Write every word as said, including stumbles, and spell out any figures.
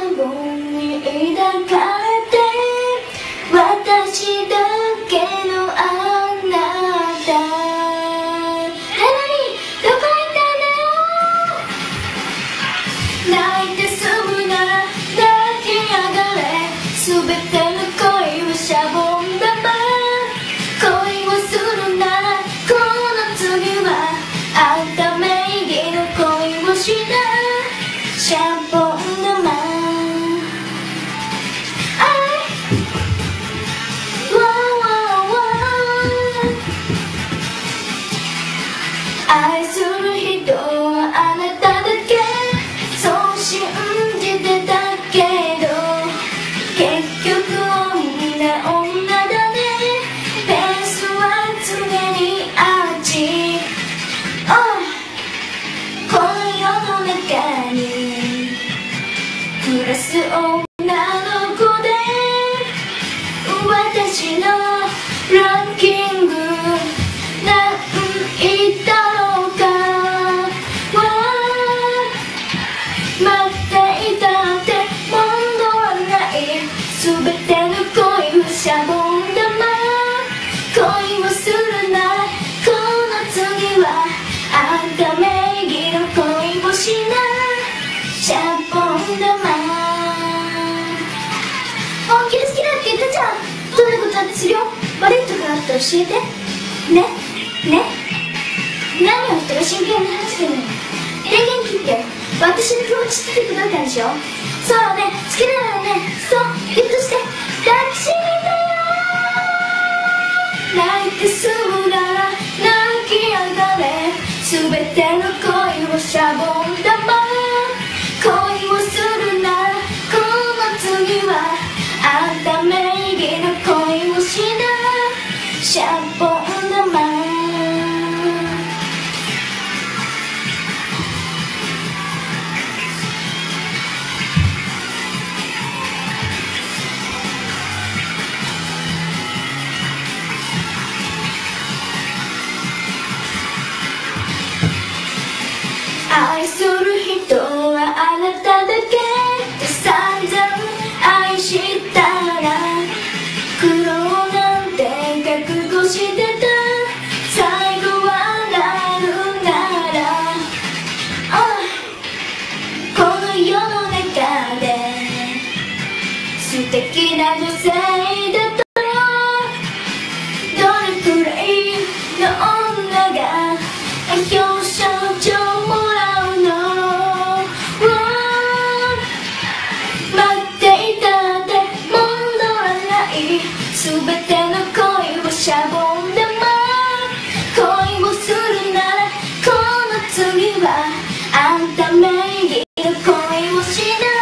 分に抱かれて私だけのあなた。なにどこ行ったの？泣いて済むなら泣きやがれ。すべての恋はシャボン玉。恋をするならこの次はあんた名義の恋をしな。シャボン玉。愛する人はあなただけ、そう信じてたけど結局女女だね。ペースは常にあっち。この世の中に暮らす女の子で私のランキング何位だろうか。待っていたって問答はない。すべての恋はシャボン玉。恋をするならこの次はあんた名義の恋をしな。シャボン玉。本気で好きだって言ったじゃん。どんなことだってするよ。悪いとこあったら教えてね。ね、何を人が真剣に話してるのよ。電源切って私の気持ちつけてくれたんでしょ。そうね、好きなのよね。そうギュッとして抱きしめたよ。泣いて済むなら泣きやがれ。すべての恋をシャボン玉。恋をするならこの次はあんた名義の恋をしな。シャボン玉。愛する人はあなただけで散々愛したら苦労なんて覚悟してた。最後はなるなら、この世の中で素敵な女性だとどれくらいの女が表彰状もらうの。待っていたって問答はない。すべての恋はシャボン玉。恋をするならこの次はあんた名義の恋をしな。